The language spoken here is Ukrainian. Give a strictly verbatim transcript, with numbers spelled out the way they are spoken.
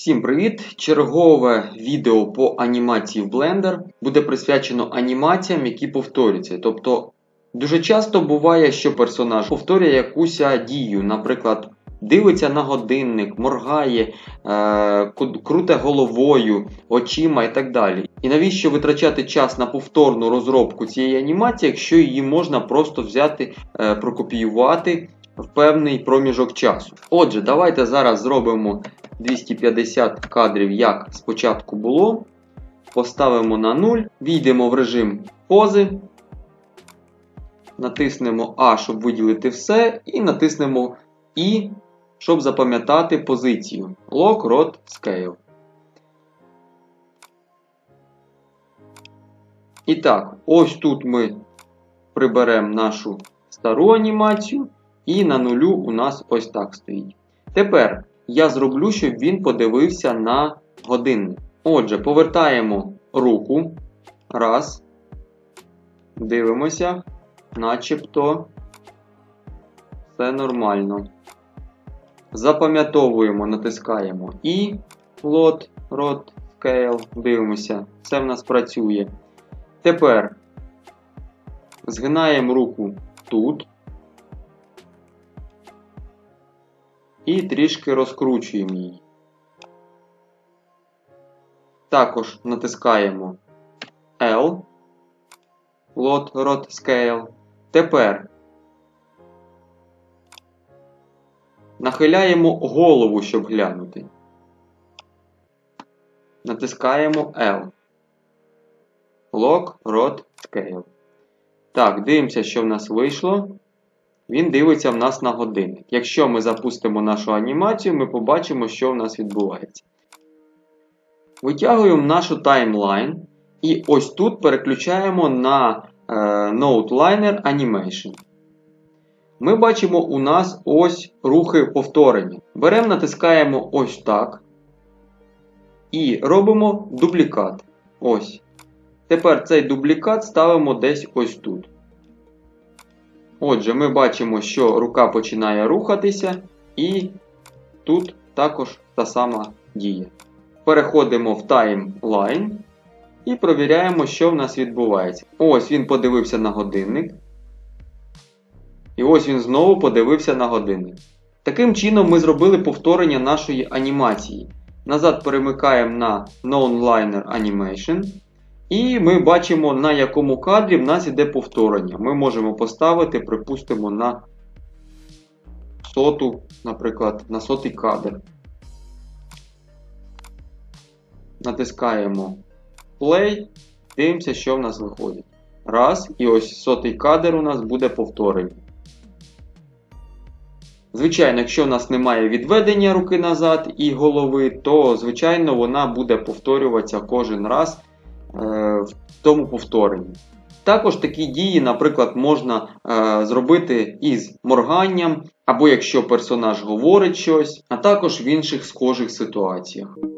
Всім привіт! Чергове відео по анімації в Blender буде присвячено анімаціям, які повторюються. Тобто, дуже часто буває, що персонаж повторює якусь дію. Наприклад, дивиться на годинник, моргає, е круте головою, очима і так далі. І навіщо витрачати час на повторну розробку цієї анімації, якщо її можна просто взяти, е прокопіювати в певний проміжок часу. Отже, давайте зараз зробимо двісті п'ятдесят кадрів, як спочатку було. Поставимо на нуль, війдемо в режим пози, натиснемо А, щоб виділити все, і натиснемо І, щоб запам'ятати позицію. Lock, Rot, Scale. І так, ось тут ми приберемо нашу стару анімацію, і на нулю у нас ось так стоїть. Тепер я зроблю, щоб він подивився на годинник. Отже, повертаємо руку. Раз. Дивимося. Начебто все нормально. Запам'ятовуємо, натискаємо І, Load, Rot, Scale. Дивимося. Все в нас працює. Тепер згинаємо руку тут. І трішки розкручуємо її. Також натискаємо L, Load, Rot, Scale. Тепер нахиляємо голову, щоб глянути. Натискаємо L, Lock, Rot, Scale. Так, дивимося, що в нас вийшло. Він дивиться в нас на годинник. Якщо ми запустимо нашу анімацію, ми побачимо, що в нас відбувається. Витягуємо нашу таймлайн. І ось тут переключаємо на е, Node Liner Animation. Ми бачимо у нас ось рухи повторення. Беремо, натискаємо ось так. І робимо дублікат. Ось. Тепер цей дублікат ставимо десь ось тут. Отже, ми бачимо, що рука починає рухатися, і тут також та сама дія. Переходимо в таймлайн і провіряємо, що в нас відбувається. Ось він подивився на годинник. І ось він знову подивився на годинник. Таким чином ми зробили повторення нашої анімації. Назад перемикаємо на Non-Liner Animation. І ми бачимо, на якому кадрі в нас іде повторення. Ми можемо поставити, припустимо, на соту, наприклад, на сотий кадр. Натискаємо Play, дивимося, що в нас виходить. Раз, і ось сотий кадр у нас буде повторення. Звичайно, якщо в нас немає відведення руки назад і голови, то, звичайно, вона буде повторюватися кожен раз в тому повторенні. Також такі дії, наприклад, можна е, зробити із морганням, або якщо персонаж говорить щось, а також в інших схожих ситуаціях.